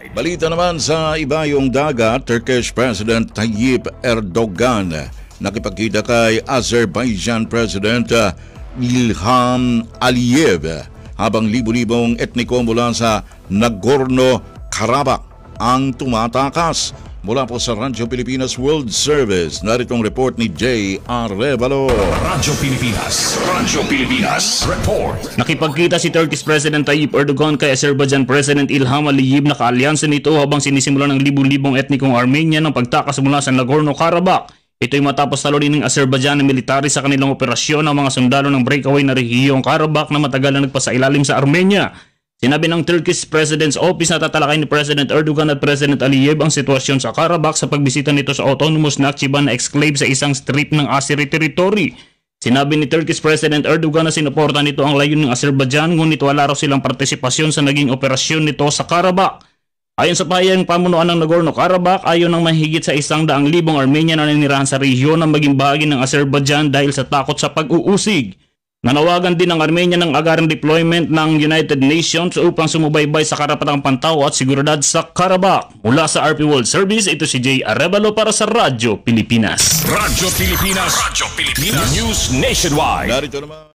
Balita naman sa ibayong dagat, Turkish President Tayyip Erdogan nakipagkita kay Azerbaijan President Ilham Aliyev habang libu-libong etniko mula sa Nagorno-Karabakh ang tumatakas. Mula po sa Radyo Pilipinas World Service, naritong report ni J.R. Revalo. Radyo Pilipinas Report. Nakipagkita si Turkish President Tayyip Erdogan kay Azerbaijan President Ilham Aliyev na kaalyansa nito habang sinisimulan ng libu-libong etnikong Armenian ng pagtakas mula sa Nagorno-Karabakh. Ito'y matapos talunin ng Azerbaijan na military sa kanilang operasyon ng mga sundalo ng breakaway na rehiyong Karabakh na matagal na nagpasailalim sa Armenia. Sinabi ng Turkish President's Office na tatalakay ni President Erdogan at President Aliyev ang sitwasyon sa Karabakh sa pagbisita nito sa autonomous Nakhchivan na exclave sa isang strip ng Azeri territory. Sinabi ni Turkish President Erdogan na sinuporta nito ang layunin ng Azerbaijan ngunit wala raw silang partisipasyon sa naging operasyon nito sa Karabakh. Ayon sa pahayag pamunuan ng Nagorno-Karabakh, ayon ng mahigit sa 100,000 Armenian na nanirahan sa rehiyon na maging bahagi ng Azerbaijan dahil sa takot sa pag-uusig. Nanawagan din ng Armenia ng agarang deployment ng United Nations upang sumubaybay sa karapatang pantaw at seguridad sa Karabakh. Mula sa RP World Service, ito si J. Arevalo para sa Radyo Pilipinas. Radyo Pilipinas News Nationwide. Narito naman